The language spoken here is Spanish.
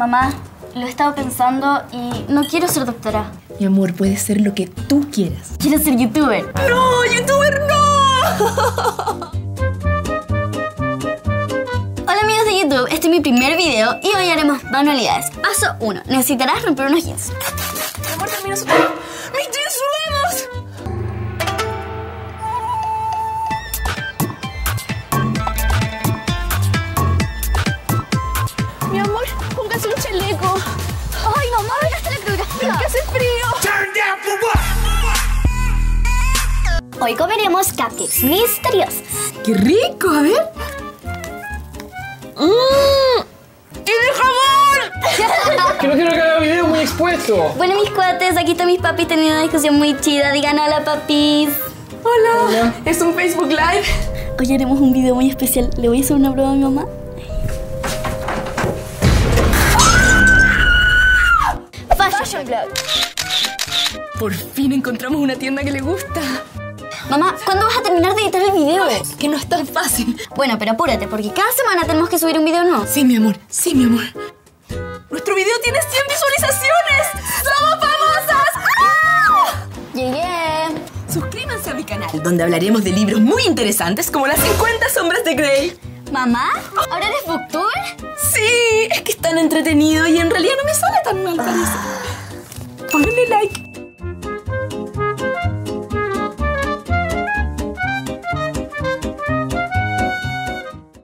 Mamá, lo he estado pensando y no quiero ser doctora. Mi amor, puedes ser lo que tú quieras. Quiero ser youtuber. ¡No, youtuber no! Hola amigos de YouTube, este es mi primer video y hoy haremos manualidades. Paso 1. Necesitarás romper unos jeans. Mi amor, termino su... ¡Mis jeans nuevos! Mi amor, póngase un chaleco. ¡Ay, mamá, miraste la coreografía! ¡Que hace frío! Hoy comeremos cupcakes misteriosos. ¡Qué rico! A ver. ¡Tiene jabón! Que no quiero que haga video muy expuesto. Bueno, mis cuates, aquí están mis papis teniendo una discusión muy chida. Digan hola, papis. Hola. Hola. ¿Es un Facebook Live? Hoy haremos un video muy especial. ¿Le voy a hacer una prueba a mi mamá? Fashion Vlog. Por fin encontramos una tienda que le gusta. Mamá, ¿cuándo vas a terminar de editar el video? Que no es tan fácil. Bueno, pero apúrate, porque cada semana tenemos que subir un video nuevo. Sí, mi amor. Sí, mi amor. Nuestro video tiene 100 visualizaciones. ¡Somos famosas! ¡Ah! Llegué. Suscríbanse a mi canal, donde hablaremos de libros muy interesantes como Las 50 sombras de Grey. ¿Mamá? ¿Ahora eres booktuber? Sí, es que es tan entretenido y en realidad no me sale tan mal, parece. Pónganle like.